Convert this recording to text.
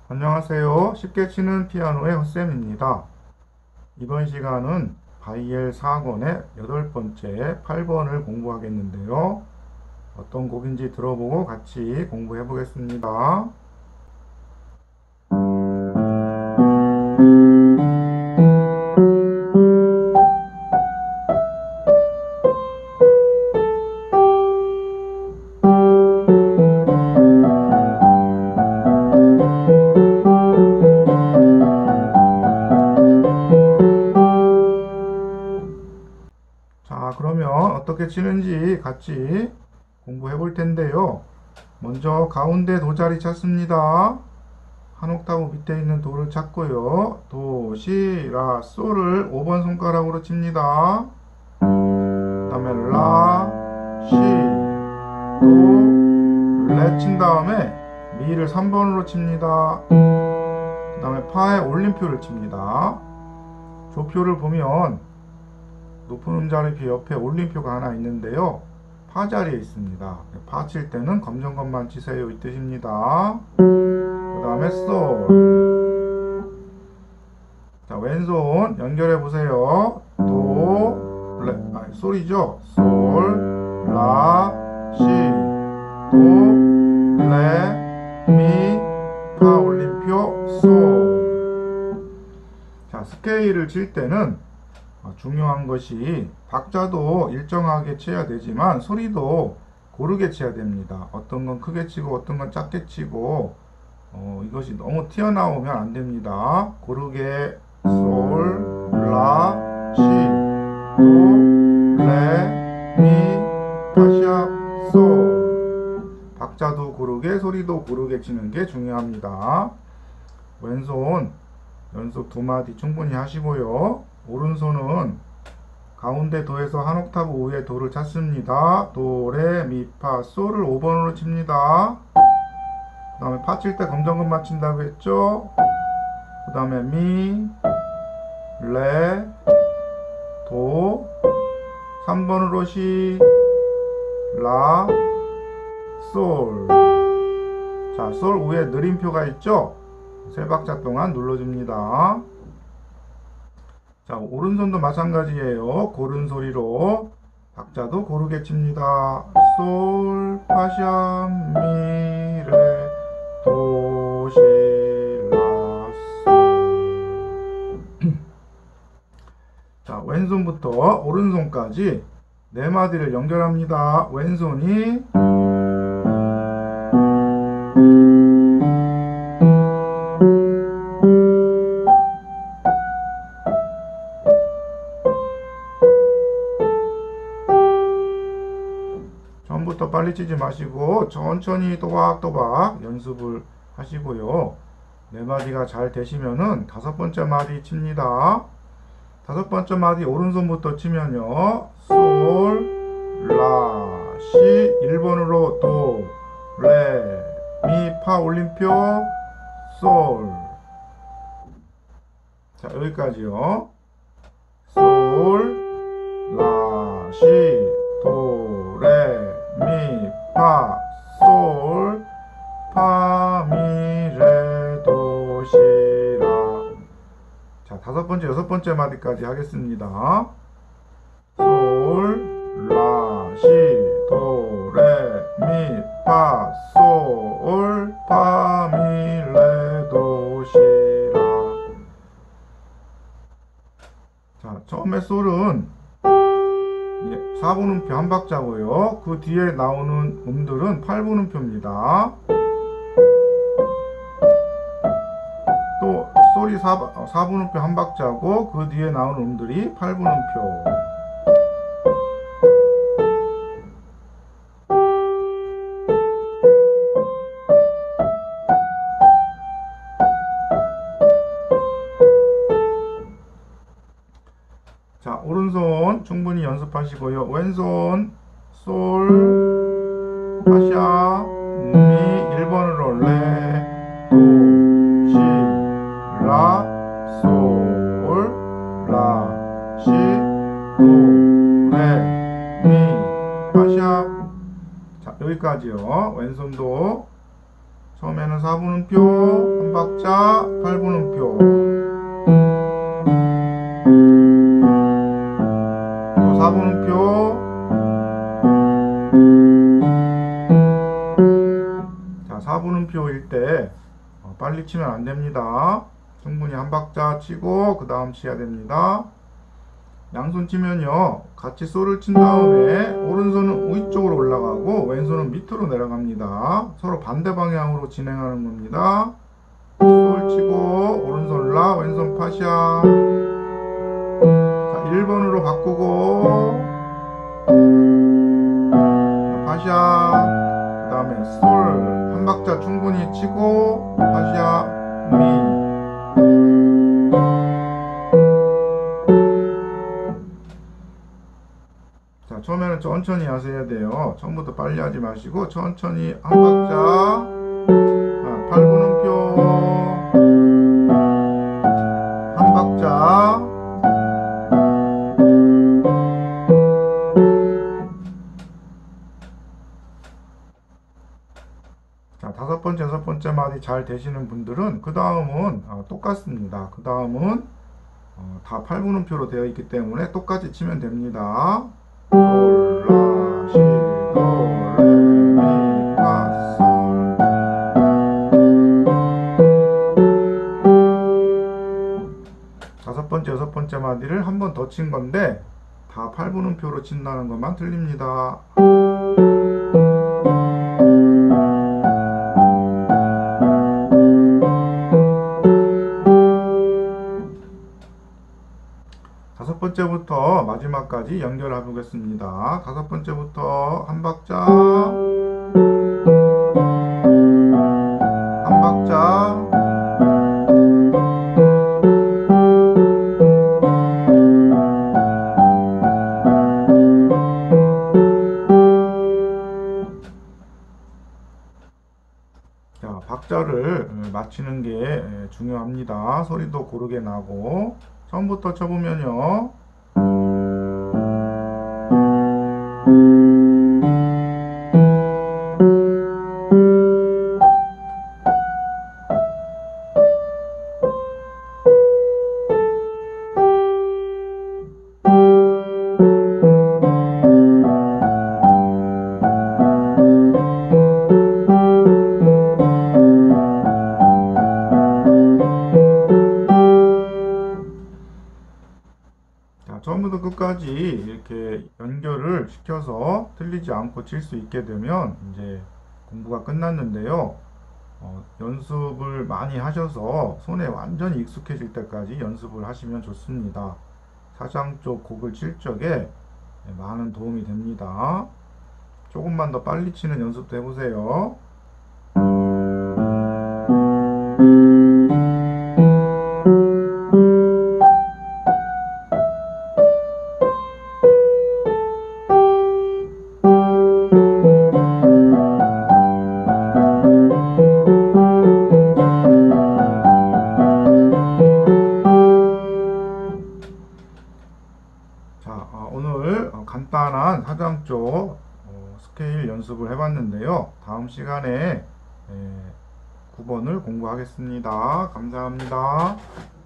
안녕하세요. 쉽게 치는 피아노의 헛쌤입니다. 이번 시간은 바이엘 4권의 8번째 8번을 공부하겠는데요. 어떤 곡인지 들어보고 같이 공부해 보겠습니다. 자, 그러면 어떻게 치는지 같이 공부해 볼 텐데요. 먼저 가운데 도 자리 찾습니다. 한 옥타브 밑에 있는 도를 찾고요. 도, 시, 라, 솔을 5번 손가락으로 칩니다. 그 다음에 라, 시, 도, 레 친 다음에 미를 3번으로 칩니다. 그 다음에 파에 올림표를 칩니다. 조표를 보면 높은 음자리표 옆에 올림표가 하나 있는데요. 파 자리에 있습니다. 파 칠 때는 검정 것만 치세요 이 뜻입니다. 그 다음에 솔. 자, 왼손 연결해 보세요. 도, 레, 아니, 솔이죠. 솔, 라, 시, 도, 레, 미, 파 올림표, 솔. 자, 스케일을 칠 때는 중요한 것이 박자도 일정하게 쳐야 되지만 소리도 고르게 쳐야 됩니다. 어떤 건 크게 치고 어떤 건 작게 치고 이것이 너무 튀어나오면 안 됩니다. 고르게 솔, 라, 시, 도, 레, 미, 파샵, 솔. 박자도 고르게 소리도 고르게 치는 게 중요합니다. 왼손 연속 2마디 충분히 하시고요. 오른손은 가운데 도에서 한 옥타브 위에 도를 찾습니다. 도, 레, 미, 파, 솔을 5번으로 칩니다. 그 다음에 파 칠 때 검정금 맞춘다고 했죠. 그 다음에 미, 레, 도, 3번으로 시, 라, 솔. 자, 솔 위에 느림표가 있죠. 3박자 동안 눌러줍니다. 자, 오른손도 마찬가지예요. 고른 소리로 박자도 고르게 칩니다. 솔, 파샵, 미, 레, 도, 시, 라, 솔. 자, 왼손부터 오른손까지 4마디를 연결합니다. 왼손이 처음부터 빨리 치지 마시고 천천히 또박또박 연습을 하시고요. 4마디가 잘 되시면은 5번째 마디 칩니다. 5번째 마디 오른손부터 치면요. 솔, 라, 시, 1번으로 도, 레, 미, 파 올림표, 솔. 자, 여기까지요. 솔, 라, 시, 도, 레, 미, 파, 솔, 파, 미, 레, 도, 시, 라. 자, 5번째, 6번째 마디까지 하겠습니다. 솔, 라, 시, 도, 레, 미, 파, 솔, 파, 미, 레, 도, 시, 라. 자, 처음에 솔은 4분음표 한 박자고요. 그 뒤에 나오는 음들은 8분음표입니다. 또 솔이 4분음표 한 박자고 그 뒤에 나오는 음들이 8분음표. 자, 오른손 충분히 연습하시고요. 왼손 솔, 파샤, 미, 1번으로 레, 도, 시, 라, 솔, 라, 시, 도, 레, 미, 파샤. 자, 여기까지요. 왼손도 처음에는 4분음표 한 박자 8분음표, 또 4분음표. 자, 4분음표일 때 빨리 치면 안 됩니다. 충분히 한 박자 치고 그 다음 치야 됩니다. 양손 치면요, 같이 솔을 친 다음에 오른손은 위쪽으로 올라가고 왼손은 밑으로 내려갑니다. 서로 반대 방향으로 진행하는 겁니다. 솔 치고 오른손 라, 왼손 파샤. 자, 1번으로 바꾸고 파샤, 그 다음에 솔 한 박자 충분히 치고 파샤, 미. 자, 처음에는 천천히 하셔야 돼요. 처음부터 빨리 하지 마시고 천천히 한 박자. 8분음표 한 박자. 자, 5번째, 6번째 마디 잘 되시는 분들은 그 다음은 똑같습니다. 그 다음은 다 8분음표로 되어 있기 때문에 똑같이 치면 됩니다. 솔, 라, 시, 도, 레, 미, 파, 솔. 다섯 번째, 6번째 마디를 한 번 더 친 건데 다 8분음표로 친다는 것만 틀립니다. 다섯 번째부터 마지막까지 연결해 보겠습니다. 다섯 번째부터 한 박자, 한 박자. 자, 박자를 맞추는 게 중요합니다. 소리도 고르게 나고. 처음부터 쳐보면요, 처음부터 끝까지 이렇게 연결을 시켜서 틀리지 않고 칠 수 있게 되면 이제 공부가 끝났는데요. 연습을 많이 하셔서 손에 완전히 익숙해질 때까지 연습을 하시면 좋습니다. 사장 쪽 곡을 칠 적에 많은 도움이 됩니다. 조금만 더 빨리 치는 연습도 해보세요. 오늘 간단한 사장 쪽 스케일 연습을 해봤는데요. 다음 시간에 9번을 공부하겠습니다. 감사합니다.